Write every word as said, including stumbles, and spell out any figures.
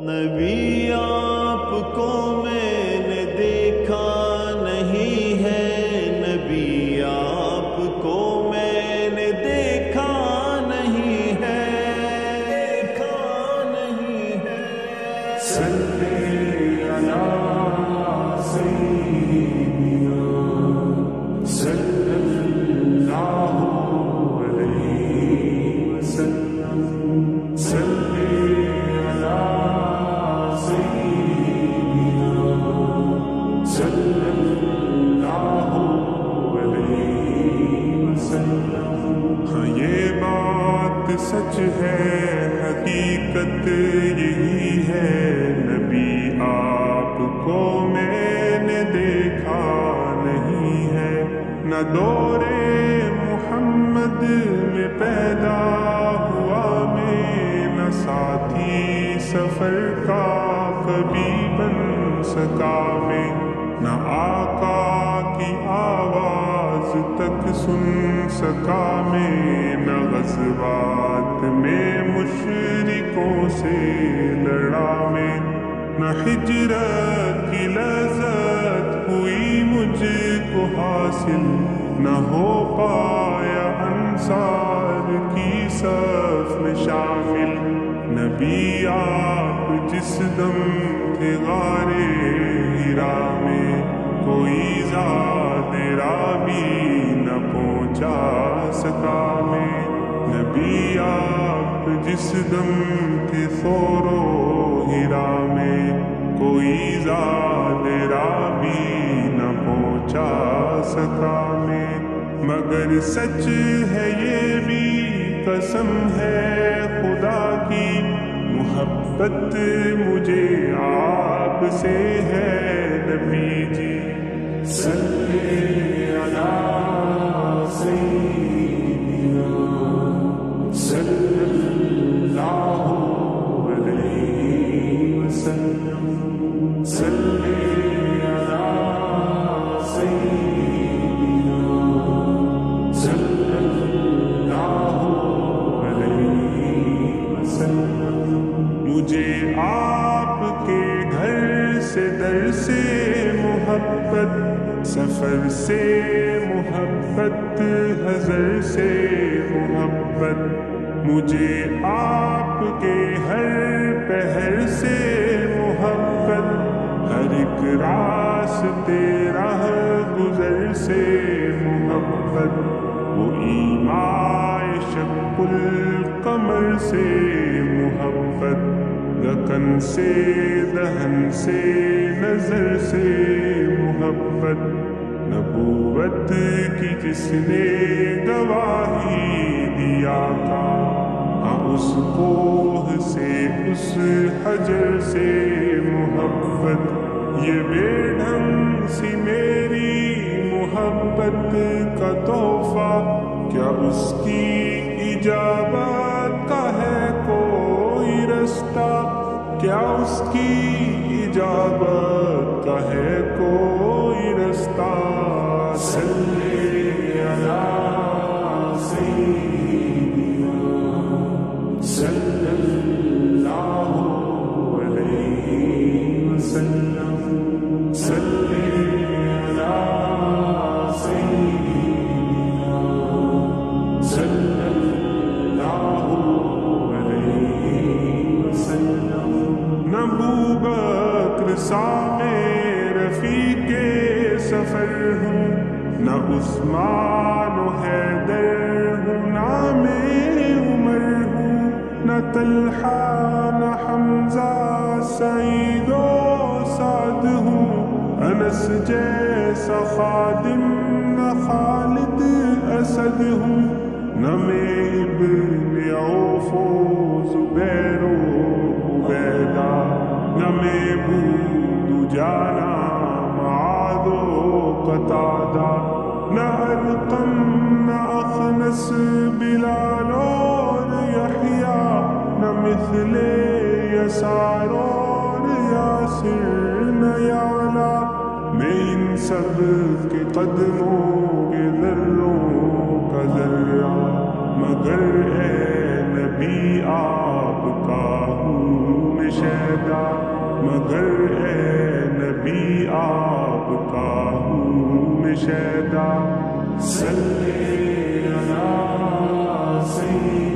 نبی آپ کو میں نے دیکھا نہیں ہے، نبی آپ کو میں نے دیکھا نہیں ہے، دیکھا نہیں ہے۔ صلی علی سیدنا صلی اللہ علیہ وسلم، صلی علی سیدنا صلی اللہ علیہ وسلم۔ ہاں یہ بات سچ ہے، حقیقت یہی ہے، نبی آپ کو میں نے دیکھا نہیں ہے، نہ دور محمد میں پیدا ہوا میں، نہ ساتھی سفر کا کبھی بن سکا میں، نہ آقا کی آواز تک سن سکا میں، نہ غزوات میں مشرکوں سے لڑا میں، نہ ہجرت کی لذت ہوئی مجھ کو حاصل، نہ ہو پایا انصار کی صف میں شامل۔ نبی آپ جس دم تھے غار ہرا میں، کوئی زاد رابی نہ پہنچا سکا میں، نبی آپ جس دم تھے ثور و ہرا میں، کوئی زاد رابی نہ پہنچا سکا میں۔ مگر سچ ہے یہ بھی قسم ہے خدا کی، محبت مجھے آپ سے ہے نبی جی۔ صلی علی سیدنا صلی اللہ علیہ وسلم، صلی علی سیدنا صلی اللہ علیہ وسلم۔ مجھے آپ کے گھر سے در سے محبت، سفر سے محبت، حضر سے محبت، مجھے آپ کے ہر پہر سے محبت، ہر ایک راستے راہ گزر سے محبت، وہ ایمائے شق القمر سے محبت، لکن سے دہن سے نظر سے محبت، نبوت کی جس نے گواہی دیا کا، ہاں اس کوہ سے اس حجر سے محبت، یہ بے ڈھنگ سی میری محبت کا تحفہ، کیا اس کی اجابت کا ہے کوئی رستہ، کیا اس کی اجابت کا ہے کوئی رستہ۔ صلی علی سیدنا صلی اللہ علیہ وسلم، صلی علی سیدنا صلی اللہ علیہ وسلم۔ نہ ابوبکر سامع رفیق سفر ہوں، نہ عثمان و حیدر ہوں، نام عمر ہوں، نہ طلحہ نہ حمزہ سعید و سعد ہوں، انس جیسا خادم نہ خالد اسد ہوں، نہ میں ابن عوف و زبیر و عبیدہ، نہ میں بود جانا معاذ و قتادہ، نہ ارقم نہ اخنس بلال اور یحییٰ، نہ مثل یسار اور یاسر نہ یعلا، میں ان سب کے قدموں کے ذروں کا ذرہ، مگر اے نبی آپ کا ہوں میں شیدا، مگر اے نبی آپ کا ہوں میں شیدا صلی علی سید